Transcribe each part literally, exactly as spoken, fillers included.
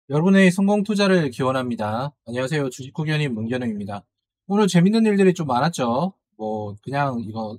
여러분의 성공 투자를 기원합니다. 안녕하세요. 주식후견인 문견우입니다. 오늘 재밌는 일들이 좀 많았죠. 뭐 그냥 이거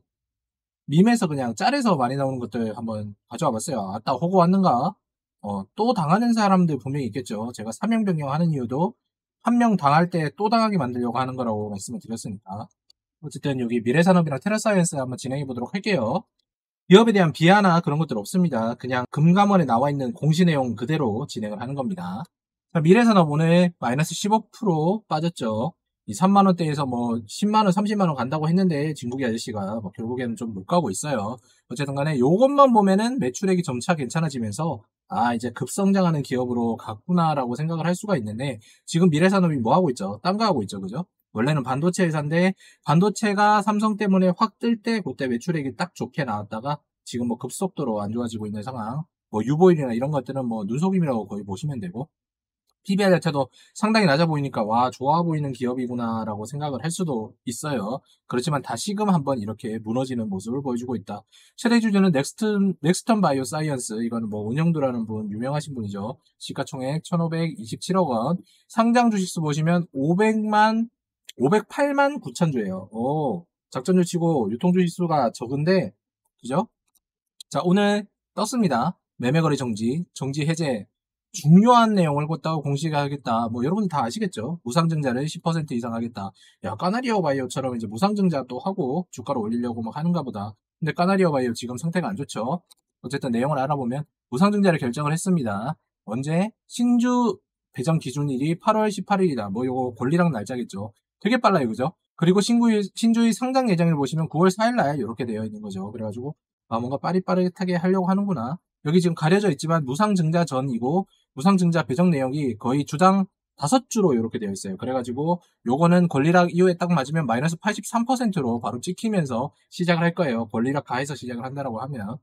밈에서 그냥 짤에서 많이 나오는 것들 한번 가져와 봤어요. 아따 호구 왔는가? 어, 또 당하는 사람들 분명히 있겠죠. 제가 사명 변경하는 이유도 한 명 당할 때 또 당하게 만들려고 하는 거라고 말씀을 드렸으니까. 어쨌든 여기 미래산업이랑 테라사이언스 한번 진행해 보도록 할게요. 기업에 대한 비하나 그런 것들 없습니다. 그냥 금감원에 나와 있는 공시 내용 그대로 진행을 하는 겁니다. 자, 미래산업 오늘 마이너스 십오 퍼센트 빠졌죠. 이 삼만 원대에서 뭐 십만 원, 삼십만 원 간다고 했는데 진국이 아저씨가 뭐 결국에는 좀 못 가고 있어요. 어쨌든 간에 요것만 보면은 매출액이 점차 괜찮아지면서 아, 이제 급성장하는 기업으로 갔구나라고 생각을 할 수가 있는데 지금 미래산업이 뭐 하고 있죠? 딴 거 하고 있죠. 그죠? 원래는 반도체 회사인데 반도체가 삼성 때문에 확 뜰 때 그때 매출액이 딱 좋게 나왔다가 지금 뭐 급속도로 안 좋아지고 있는 상황. 뭐 유보일이나 이런 것들은 뭐 눈속임이라고 거의 보시면 되고 피비알 자체도 상당히 낮아 보이니까 와 좋아 보이는 기업이구나라고 생각을 할 수도 있어요. 그렇지만 다시금 한번 이렇게 무너지는 모습을 보여주고 있다. 최대 주주는 넥스턴 넥스턴 바이오 사이언스 이거는 뭐 은영도라는 분 유명하신 분이죠. 시가총액 천오백이십칠억 원. 상장 주식수 보시면 오백만 오백팔만 구천 주예요. 오 작전주 치고 유통 주식수가 적은데 그죠? 자, 오늘 떴습니다. 매매거래 정지, 정지 해제, 중요한 내용을 꽂다고 공시하겠다. 뭐 여러분 다 아시겠죠? 무상증자를 십 퍼센트 이상 하겠다. 야, 까나리어 바이오처럼 이제 무상증자 또 하고 주가를 올리려고 막 하는가 보다. 근데 까나리어 바이오 지금 상태가 안 좋죠? 어쨌든 내용을 알아보면 무상증자를 결정을 했습니다. 언제? 신주 배정 기준일이 팔월 십팔일이다. 뭐 요거 권리랑 날짜겠죠. 되게 빨라요, 그죠? 그리고 신구일, 신주의 상장 예정일 보시면 구월 사일날 이렇게 되어 있는 거죠. 그래가지고 아, 뭔가 빠릿빠릿하게 하려고 하는구나. 여기 지금 가려져 있지만 무상증자 전이고 무상증자 배정 내역이 거의 주당 다섯 주로 이렇게 되어 있어요. 그래가지고 요거는 권리락 이후에 딱 맞으면 마이너스 팔십삼 퍼센트로 바로 찍히면서 시작을 할 거예요. 권리락 가해서 시작을 한다라고 하면.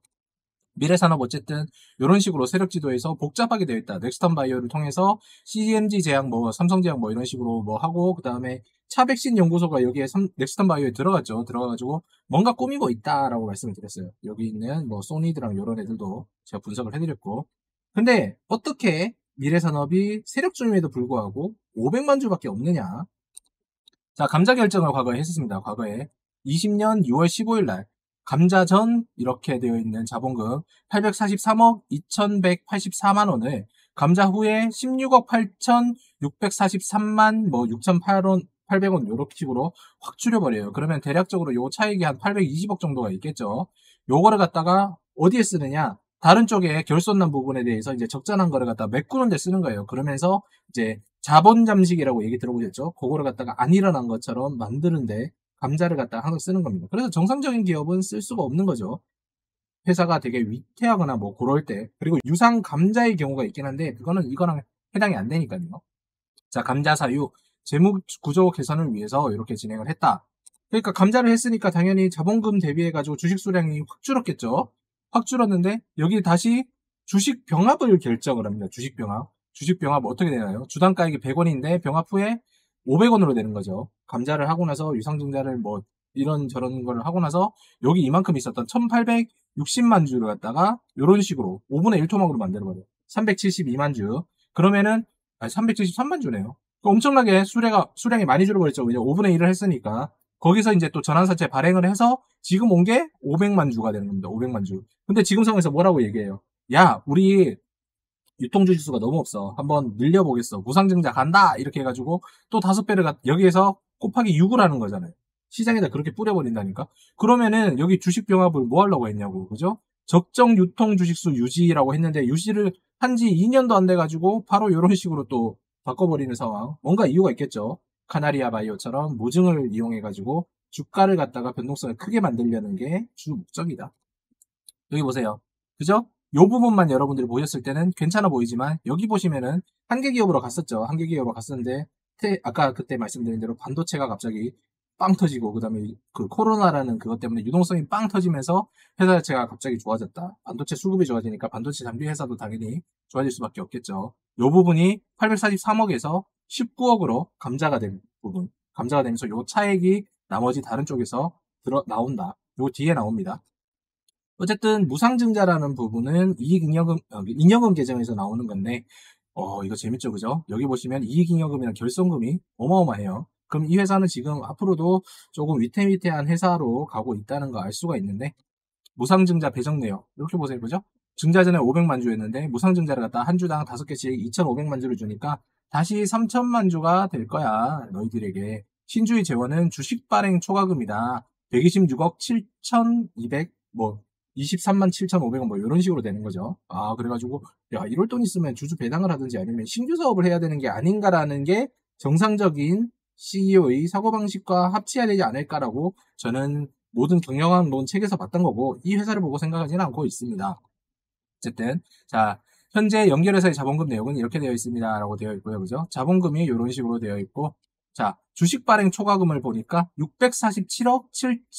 미래산업 어쨌든 이런 식으로 세력 지도에서 복잡하게 되어 있다. 넥스턴 바이오를 통해서 씨엠지 제약 뭐 삼성제약 뭐 이런 식으로 뭐 하고 그 다음에 차백신 연구소가 여기에 삼, 넥스턴 바이오에 들어갔죠. 들어가가지고 뭔가 꾸미고 있다라고 말씀을 드렸어요. 여기 있는 뭐 소니드랑 이런 애들도 제가 분석을 해드렸고 근데 어떻게 미래산업이 세력 중임에도 불구하고 오백만 주밖에 없느냐? 자, 감자 결정을 과거에 했었습니다. 과거에 이십 년 유월 십오일 날 감자전 이렇게 되어 있는 자본금 팔백사십삼억 이천백팔십사만 원을 감자 후에 십육억 팔천육백사십삼만 뭐 육천팔백 원 팔백 원 요렇게 식으로 확 줄여버려요. 그러면 대략적으로 요 차익이 한 팔백이십억 정도가 있겠죠. 요거를 갖다가 어디에 쓰느냐? 다른 쪽에 결손난 부분에 대해서 이제 적절한 거를 갖다 메꾸는 데 쓰는 거예요. 그러면서 이제 자본 잠식이라고 얘기 들어보셨죠? 그거를 갖다가 안 일어난 것처럼 만드는데 감자를 갖다가 항상 쓰는 겁니다. 그래서 정상적인 기업은 쓸 수가 없는 거죠. 회사가 되게 위태하거나 뭐 그럴 때 그리고 유상 감자의 경우가 있긴 한데 그거는 이거랑 해당이 안 되니까요. 자, 감자 사유 재무 구조 개선을 위해서 이렇게 진행을 했다. 그러니까 감자를 했으니까 당연히 자본금 대비해가지고 주식 수량이 확 줄었겠죠. 확 줄었는데 여기 다시 주식 병합을 결정을 합니다. 주식 병합. 주식 병합 어떻게 되나요? 주당가액이 백 원인데 병합 후에 오백 원으로 되는 거죠. 감자를 하고 나서 유상증자를 뭐 이런 저런 걸 하고 나서 여기 이만큼 있었던 천팔백육십만 주를 갖다가 이런 식으로 오분의 일 토막으로 만들어버려요. 삼백칠십이만 주. 그러면은 아니 삼백칠십삼만 주네요. 엄청나게 수량가, 수량이 많이 줄어버렸죠. 이제 오분의 일을 했으니까. 거기서 이제 또 전환사채 발행을 해서 지금 온 게 오백만 주가 되는 겁니다. 오백만 주. 근데 지금 상황에서 뭐라고 얘기해요? 야, 우리 유통주식수가 너무 없어. 한번 늘려보겠어. 무상증자 간다! 이렇게 해가지고 또 다섯 배를 여기에서 곱하기 육을 하는 거잖아요. 시장에다 그렇게 뿌려버린다니까? 그러면은 여기 주식병합을 뭐 하려고 했냐고. 그죠? 적정 유통 주식수 유지라고 했는데 유지를 한 지 이 년도 안 돼가지고 바로 이런 식으로 또 바꿔버리는 상황. 뭔가 이유가 있겠죠. 카나리아 바이오처럼 무증을 이용해가지고 주가를 갖다가 변동성을 크게 만들려는 게 주 목적이다. 여기 보세요. 그죠? 요 부분만 여러분들이 보셨을 때는 괜찮아 보이지만 여기 보시면은 한계 기업으로 갔었죠. 한계 기업으로 갔었는데 태- 아까 그때 말씀드린 대로 반도체가 갑자기 빵 터지고 그다음에 그 코로나라는 그것 때문에 유동성이 빵 터지면서 회사 자체가 갑자기 좋아졌다. 반도체 수급이 좋아지니까 반도체 장비 회사도 당연히 좋아질 수밖에 없겠죠. 요 부분이 팔백사십삼억에서 십구억으로 감자가 된 부분. 감자가 되면서 요 차액이 나머지 다른 쪽에서 들어 나온다. 요 뒤에 나옵니다. 어쨌든 무상증자라는 부분은 이익잉여금 어, 잉여금 계정에서 나오는 건데 어, 이거 재밌죠, 그죠? 여기 보시면 이익잉여금이랑 결손금이 어마어마해요. 그럼 이 회사는 지금 앞으로도 조금 위태위태한 회사로 가고 있다는 거 알 수가 있는데, 무상증자 배정 내역 이렇게 보세요, 그죠? 증자 전에 오백만 주였는데 무상증자를 갖다 한 주당 다섯 개씩 이천오백만 주를 주니까 다시 삼천만 주가 될 거야, 너희들에게. 신주의 재원은 주식 발행 초과금이다. 백이십육억 칠천이백 뭐 이십삼만 칠천오백 원 뭐 이런 식으로 되는 거죠. 아, 그래가지고 야, 이럴 돈 있으면 주주 배당을 하든지 아니면 신규 사업을 해야 되는 게 아닌가라는 게 정상적인 씨이오의 사고방식과 합치해야 되지 않을까라고 저는 모든 경영학론 책에서 봤던 거고, 이 회사를 보고 생각하지는 않고 있습니다. 어쨌든 자, 현재 연결회사의 자본금 내역은 이렇게 되어 있습니다 라고 되어 있고요, 그죠? 자본금이 이런 식으로 되어 있고, 자, 주식 발행 초과금을 보니까 육백사십칠억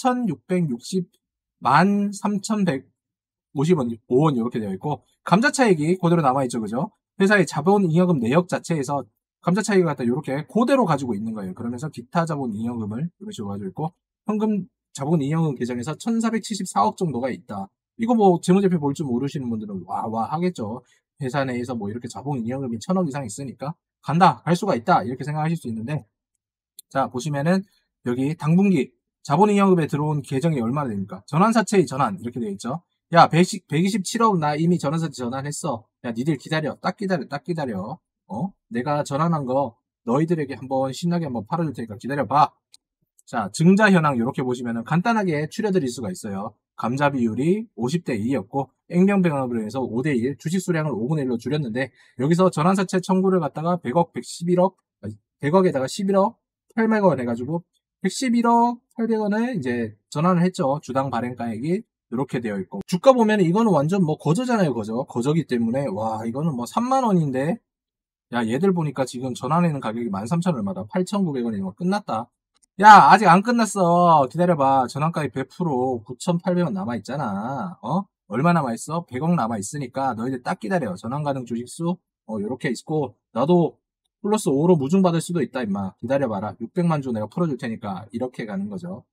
칠천육백육십만 삼천백오십 원, 오 원 이렇게 되어 있고, 감자차익이 그대로 남아있죠, 그죠? 회사의 자본 잉여금 내역 자체에서 감자차익을 갖다 이렇게 그대로 가지고 있는 거예요. 그러면서 기타 자본 잉여금을 이런 식으로 가지고 있고, 현금 자본 잉여금 계정에서 천사백칠십사억 정도가 있다. 이거 뭐 재무제표 볼 줄 모르시는 분들은 와, 와 하겠죠. 회사 내에서 뭐 이렇게 자본 잉여금이 천억 이상 있으니까 간다, 갈 수가 있다, 이렇게 생각하실 수 있는데, 자, 보시면은 여기 당분기 자본 잉여금에 들어온 계정이 얼마나 됩니까? 전환사채의 전환 이렇게 되어 있죠. 야, 백이십칠억 나 이미 전환사채 전환했어. 야, 니들 기다려. 딱 기다려. 딱 기다려. 어? 내가 전환한 거 너희들에게 한번 신나게 한번 팔아줄 테니까 기다려봐. 자, 증자 현황 이렇게 보시면은 간단하게 추려드릴 수가 있어요. 감자 비율이 오십 대 이였고 액면배합으로 해서 오 대 일, 주식 수량을 오분의 일로 줄였는데, 여기서 전환사채 청구를 갖다가 백억, 백십일억, 백억에다가 십일억 팔백억 원 해가지고 백십일억 팔백 원을 이제 전환을 했죠. 주당 발행가액이 이렇게 되어 있고, 주가 보면 이거는 완전 뭐 거저잖아요, 거저. 거저기 때문에 와, 이거는 뭐 삼만 원인데, 야, 얘들 보니까 지금 전환하는 가격이 만 삼천 얼마다? 팔천구백 원이면 끝났다. 야, 아직 안 끝났어. 기다려봐. 전환가액 백 퍼센트 구천팔백 원 남아있잖아. 어? 얼마 남아있어? 백억 남아있으니까 너희들 딱 기다려. 전환 가능 주식수, 어, 요렇게 있고, 나도 플러스 오로 무증받을 수도 있다, 임마. 기다려봐라. 육백만 주 내가 풀어줄 테니까. 이렇게 가는 거죠.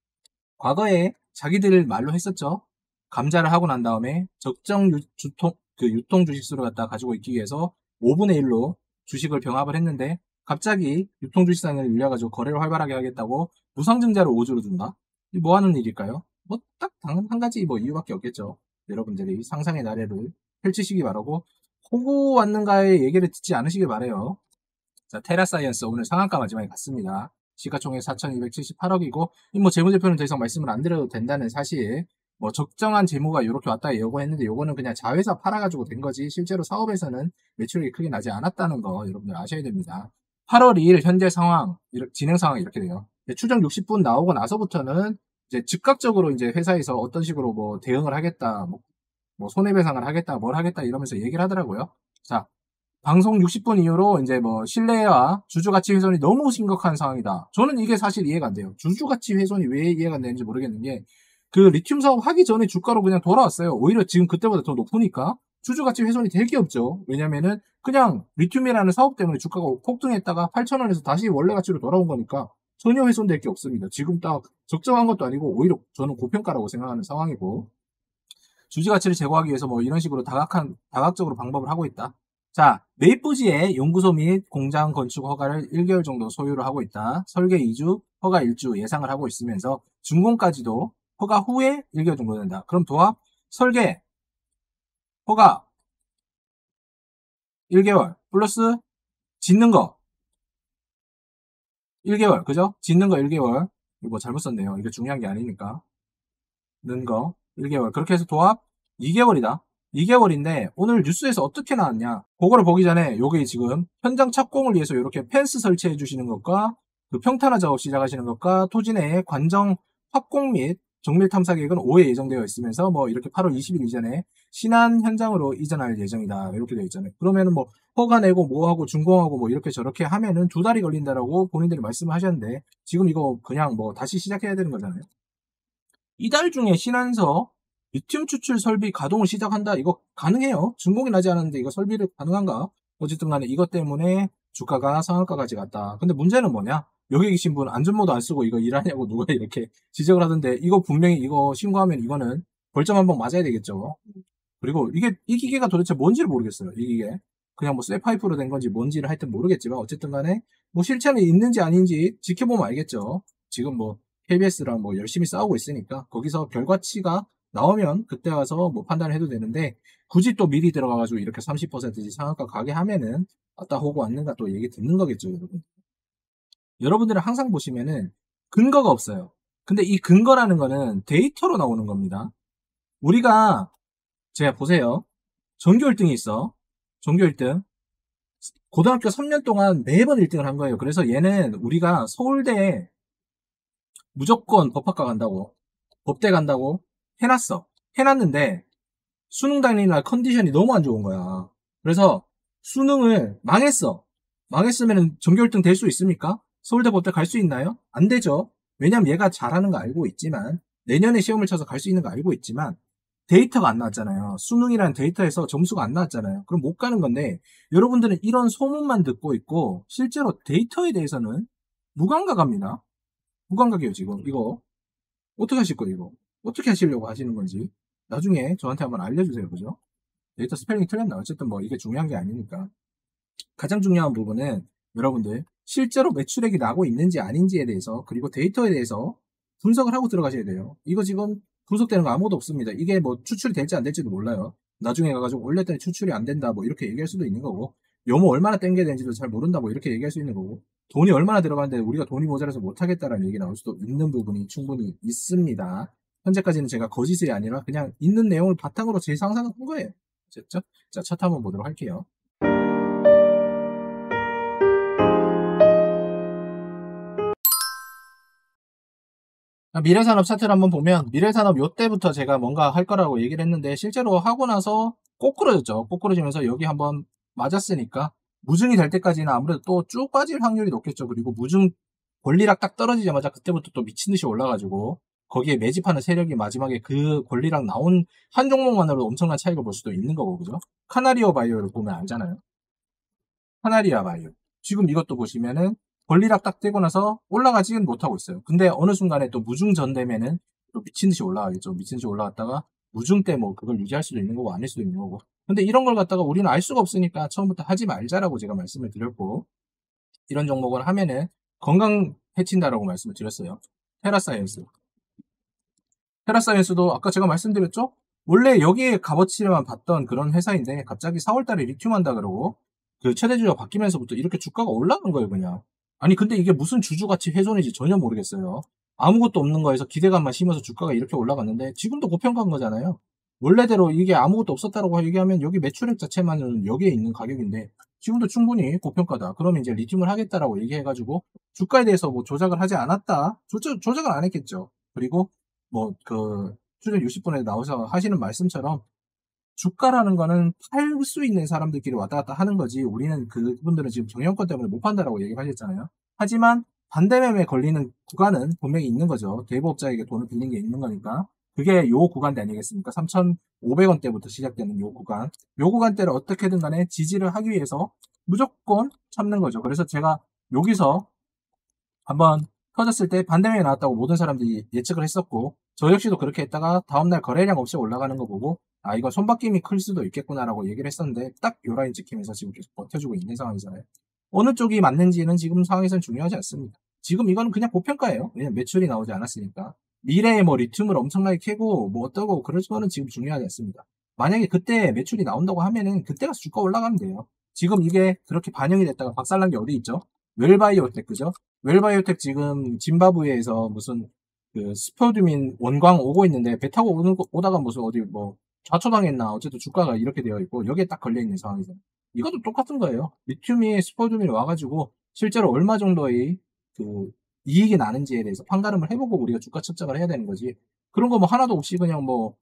과거에 자기들 말로 했었죠. 감자를 하고 난 다음에 적정 유, 주통, 그 유통 주식수를 갖다 가지고 있기 위해서 오분의 일로 주식을 병합을 했는데, 갑자기 유통 주식상을 늘려가지고 거래를 활발하게 하겠다고 무상증자를 오 주로 준다? 이 뭐 하는 일일까요? 뭐 딱 한 가지 뭐 이유밖에 없겠죠. 여러분들이 상상의 나래를 펼치시기 바라고, 호구 왔는가의 얘기를 듣지 않으시길 바래요. 자, 테라사이언스 오늘 상한가 마지막에 갔습니다. 시가총액 사천이백칠십팔억이고, 뭐 재무제표는 더 이상 말씀을 안 드려도 된다는 사실, 뭐 적정한 재무가 이렇게 왔다 요거했는데, 요거는 그냥 자회사 팔아가지고 된 거지 실제로 사업에서는 매출이 크게 나지 않았다는 거 여러분들 아셔야 됩니다. 팔월 이일 현재 상황, 진행 상황이 이렇게 돼요. 추정 육십 분 나오고 나서부터는 이제 즉각적으로 이제 회사에서 어떤 식으로 뭐 대응을 하겠다, 뭐, 뭐 손해배상을 하겠다, 뭘 하겠다 이러면서 얘기를 하더라고요. 자, 방송 육십 분 이후로 이제 뭐 신뢰와 주주가치 훼손이 너무 심각한 상황이다. 저는 이게 사실 이해가 안 돼요. 주주가치 훼손이 왜 이해가 안 되는지 모르겠는 게, 그 리튬 사업 하기 전에 주가로 그냥 돌아왔어요. 오히려 지금 그때보다 더 높으니까 주주가치 훼손이 되게 없죠. 왜냐면은 그냥 리튬이라는 사업 때문에 주가가 폭등했다가 팔천 원에서 다시 원래 가치로 돌아온 거니까 전혀 훼손될 게 없습니다. 지금 딱 적정한 것도 아니고 오히려 저는 고평가라고 생각하는 상황이고, 주주가치를 제고하기 위해서 뭐 이런 식으로 다각한, 다각적으로 방법을 하고 있다. 자, 매입부지에 연구소 및 공장 건축 허가를 일 개월 정도 소유를 하고 있다. 설계 이 주, 허가 일 주 예상을 하고 있으면서 준공까지도 허가 후에 일 개월 정도 된다. 그럼 도합, 설계, 허가 일 개월 플러스 짓는 거 일 개월, 그죠? 짓는 거 일 개월. 이거 잘못 썼네요. 이게 중요한 게 아니니까. 는 거 일 개월. 그렇게 해서 도합 이 개월이다. 이 개월인데 오늘 뉴스에서 어떻게 나왔냐? 그거를 보기 전에 요게 지금 현장 착공을 위해서 이렇게 펜스 설치해 주시는 것과 그 평탄화 작업 시작하시는 것과 토지 내에 관정 확공 및 정밀 탐사 계획은 오후에 예정되어 있으면서 뭐 이렇게 팔월 이십일 이전에 신안 현장으로 이전할 예정이다. 이렇게 되어 있잖아요. 그러면은 뭐 허가 내고 뭐하고 준공하고 뭐 이렇게 저렇게 하면은 두 달이 걸린다라고 본인들이 말씀을 하셨는데, 지금 이거 그냥 뭐 다시 시작해야 되는 거잖아요. 이달 중에 신안서 리튬 추출 설비 가동을 시작한다. 이거 가능해요. 준공이 나지 않았는데 이거 설비를 가능한가? 어쨌든 간에 이것 때문에 주가가 상한가까지 갔다. 근데 문제는 뭐냐? 여기 계신 분 안전모드 안 쓰고 이거 일하냐고 누가 이렇게 지적을 하던데, 이거 분명히 이거 신고하면 이거는 벌점 한번 맞아야 되겠죠. 그리고 이게 이 기계가 도대체 뭔지를 모르겠어요. 이 기계. 그냥 뭐 쇠파이프로 된 건지 뭔지를 하여튼 모르겠지만 어쨌든 간에 뭐 실체는 있는지 아닌지 지켜보면 알겠죠. 지금 뭐 케이비에스랑 뭐 열심히 싸우고 있으니까 거기서 결과치가 나오면 그때 와서 뭐 판단을 해도 되는데 굳이 또 미리 들어가가지고 이렇게 삼십 퍼센트씩 상한가 가게 하면은 아따 호구 왔는가 또 얘기 듣는 거겠죠, 여러분. 여러분들은 항상 보시면은 근거가 없어요. 근데 이 근거라는 거는 데이터로 나오는 겁니다. 우리가 제가 보세요. 전교 일 등이 있어. 전교 일 등. 고등학교 삼 년 동안 매번 일 등을 한 거예요. 그래서 얘는 우리가 서울대에 무조건 법학과 간다고, 법대 간다고 해놨어. 해놨는데 수능 당일날 컨디션이 너무 안 좋은 거야. 그래서 수능을 망했어. 망했으면 전교 일 등 될 수 있습니까? 서울대 법대 갈 수 있나요? 안 되죠. 왜냐면 얘가 잘하는 거 알고 있지만 내년에 시험을 쳐서 갈 수 있는 거 알고 있지만 데이터가 안 나왔잖아요. 수능이라는 데이터에서 점수가 안 나왔잖아요. 그럼 못 가는 건데 여러분들은 이런 소문만 듣고 있고 실제로 데이터에 대해서는 무감각합니다. 무감각이에요 지금. 이거 어떻게 하실 거예요 이거? 어떻게 하시려고 하시는 건지 나중에 저한테 한번 알려주세요. 그죠? 데이터 스펠링이 틀렸나? 어쨌든 뭐 이게 중요한 게 아니니까. 가장 중요한 부분은 여러분들 실제로 매출액이 나고 있는지 아닌지에 대해서 그리고 데이터에 대해서 분석을 하고 들어가셔야 돼요. 이거 지금 분석되는 거 아무것도 없습니다. 이게 뭐 추출이 될지 안 될지도 몰라요. 나중에 가가지고 올렸더니 추출이 안 된다 뭐 이렇게 얘기할 수도 있는 거고 요모 얼마나 땡겨야 되는지도 잘 모른다 뭐 이렇게 얘기할 수 있는 거고 돈이 얼마나 들어가는데 우리가 돈이 모자라서 못하겠다라는 얘기 나올 수도 있는 부분이 충분히 있습니다. 현재까지는 제가 거짓이 아니라 그냥 있는 내용을 바탕으로 제 상상을 한 거예요. 됐죠? 자, 차트 한번 보도록 할게요. 미래산업 차트를 한번 보면 미래산업 요때부터 제가 뭔가 할 거라고 얘기를 했는데 실제로 하고 나서 꼬꾸러졌죠. 꼬꾸러지면서 여기 한번 맞았으니까 무증이 될 때까지는 아무래도 또 쭉 빠질 확률이 높겠죠. 그리고 무증 권리락 딱 떨어지자마자 그때부터 또 미친 듯이 올라가지고 거기에 매집하는 세력이 마지막에 그 권리락 나온 한 종목만으로도 엄청난 차이가 볼 수도 있는 거고 그죠? 카나리오 바이오를 보면 알잖아요. 카나리아 바이오. 지금 이것도 보시면은 권리락 딱 떼고 나서 올라가지는 못하고 있어요. 근데 어느 순간에 또 무중 전 되면은 또 미친 듯이 올라가겠죠. 미친 듯이 올라갔다가 무중 때 뭐 그걸 유지할 수도 있는 거고 아닐 수도 있는 거고. 근데 이런 걸 갖다가 우리는 알 수가 없으니까 처음부터 하지 말자라고 제가 말씀을 드렸고 이런 종목을 하면은 건강 해친다라고 말씀을 드렸어요. 테라사이언스. 테라사이언스도 아까 제가 말씀드렸죠? 원래 여기에 값어치만 봤던 그런 회사인데 갑자기 사월 달에 리튬 한다 그러고 그 최대주주가 바뀌면서부터 이렇게 주가가 올라간 거예요, 그냥. 아니, 근데 이게 무슨 주주가치 훼손인지 전혀 모르겠어요. 아무것도 없는 거에서 기대감만 심어서 주가가 이렇게 올라갔는데 지금도 고평가한 거잖아요. 원래대로 이게 아무것도 없었다라고 얘기하면 여기 매출액 자체만은 여기에 있는 가격인데 지금도 충분히 고평가다. 그러면 이제 리튬을 하겠다라고 얘기해가지고 주가에 대해서 뭐 조작을 하지 않았다. 조작, 조작을 안 했겠죠. 그리고 뭐 그 출연 육십 분에 나오셔서 하시는 말씀처럼 주가라는 거는 팔 수 있는 사람들끼리 왔다 갔다 하는 거지 우리는 그분들은 지금 경영권 때문에 못 판다라고 얘기를 하셨잖아요. 하지만 반대매매 걸리는 구간은 분명히 있는 거죠. 대부업자에게 돈을 빌린 게 있는 거니까. 그게 요 구간대 아니겠습니까? 삼천오백 원대부터 시작되는 요 구간. 요 구간대를 어떻게든 간에 지지를 하기 위해서 무조건 참는 거죠. 그래서 제가 여기서 한번 터졌을 때 반대매매 나왔다고 모든 사람들이 예측을 했었고 저 역시도 그렇게 했다가 다음날 거래량 없이 올라가는 거 보고 아 이거 손바뀜이 클 수도 있겠구나라고 얘기를 했었는데 딱 요 라인 지키면서 지금 계속 버텨주고 있는 상황이잖아요. 어느 쪽이 맞는지는 지금 상황에서는 중요하지 않습니다. 지금 이거는 그냥 고평가예요. 왜냐면 매출이 나오지 않았으니까. 미래에 뭐 리튬을 엄청나게 캐고 뭐 어떠고 그럴 거는 지금 중요하지 않습니다. 만약에 그때 매출이 나온다고 하면은 그때 가서 주가 올라가면 돼요. 지금 이게 그렇게 반영이 됐다가 박살난 게 어디 있죠? 웰바이오텍 그죠? 웰바이오텍 지금 짐바브웨에서 무슨 그 스포드민 원광 오고 있는데 배 타고 오는 거, 오다가 무슨 어디 뭐 좌초당했나 어쨌든 주가가 이렇게 되어 있고 여기에 딱 걸려 있는 상황이죠. 이것도 똑같은 거예요. 리튬이 스포드민이 와가지고 실제로 얼마 정도의 그 이익이 나는지에 대해서 판가름을 해보고 우리가 주가 측정을 해야 되는 거지. 그런 거 뭐 하나도 없이 그냥 뭐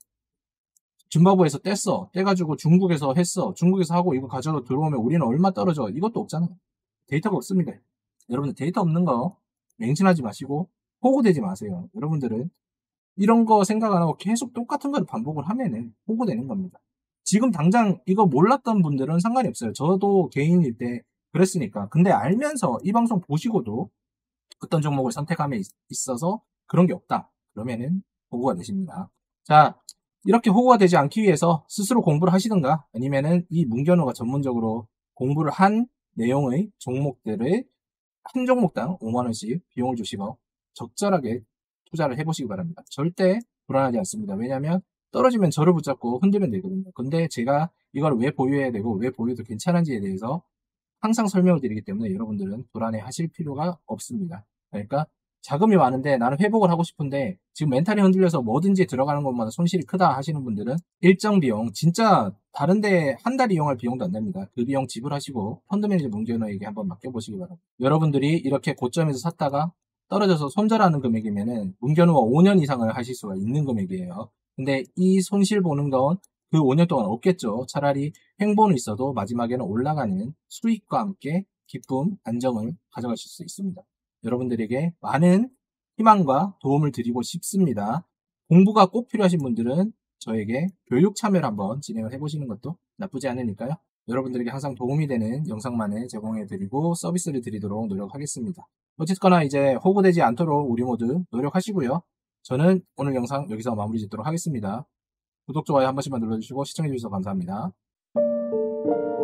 짐바브웨에서 뗐어. 떼가지고 중국에서 했어. 중국에서 하고 이거 가져다 들어오면 우리는 얼마 떨어져. 이것도 없잖아요. 데이터가 없습니다. 여러분들 데이터 없는 거 맹신하지 마시고 호구되지 마세요. 여러분들은 이런 거 생각 안 하고 계속 똑같은 걸 반복을 하면은 호구되는 겁니다. 지금 당장 이거 몰랐던 분들은 상관이 없어요. 저도 개인일 때 그랬으니까. 근데 알면서 이 방송 보시고도 어떤 종목을 선택함에 있어서 그런 게 없다. 그러면은 호구가 되십니다. 자, 이렇게 호구가 되지 않기 위해서 스스로 공부를 하시든가 아니면은 이 문견호가 전문적으로 공부를 한 내용의 종목들을 한 종목당 오만 원씩 비용을 주시고 적절하게 투자를 해보시기 바랍니다. 절대 불안하지 않습니다. 왜냐하면 떨어지면 저를 붙잡고 흔들면 되거든요. 근데 제가 이걸 왜 보유해야 되고 왜 보유해도 괜찮은지에 대해서 항상 설명을 드리기 때문에 여러분들은 불안해 하실 필요가 없습니다. 그러니까 자금이 많은데 나는 회복을 하고 싶은데 지금 멘탈이 흔들려서 뭐든지 들어가는 것마다 손실이 크다 하시는 분들은 일정 비용, 진짜 다른데 한 달 이용할 비용도 안 됩니다. 그 비용 지불하시고 펀드 매니저 문견호에게 한번 맡겨보시기 바랍니다. 여러분들이 이렇게 고점에서 샀다가 떨어져서 손절하는 금액이면은 문견호가 오 년 이상을 하실 수가 있는 금액이에요. 근데 이 손실 보는 건 그 오 년 동안 없겠죠. 차라리 횡보는 있어도 마지막에는 올라가는 수익과 함께 기쁨, 안정을 가져가실 수 있습니다. 여러분들에게 많은 희망과 도움을 드리고 싶습니다. 공부가 꼭 필요하신 분들은 저에게 교육 참여를 한번 진행을 해보시는 것도 나쁘지 않으니까요. 여러분들에게 항상 도움이 되는 영상만을 제공해드리고 서비스를 드리도록 노력하겠습니다. 어쨌거나 이제 호구되지 않도록 우리 모두 노력하시고요. 저는 오늘 영상 여기서 마무리 짓도록 하겠습니다. 구독, 좋아요 한 번씩만 눌러주시고 시청해주셔서 감사합니다.